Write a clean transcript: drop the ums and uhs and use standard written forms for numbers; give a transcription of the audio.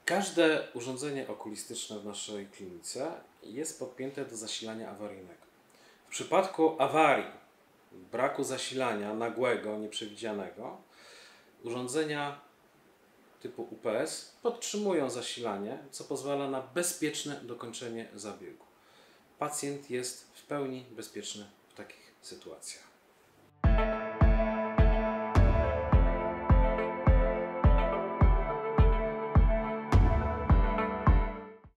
Każde urządzenie okulistyczne w naszej klinice jest podpięte do zasilania awaryjnego. W przypadku awarii, braku zasilania nagłego, nieprzewidzianego, urządzenia typu UPS podtrzymują zasilanie, co pozwala na bezpieczne dokończenie zabiegu. Pacjent jest w pełni bezpieczny w takich sytuacjach.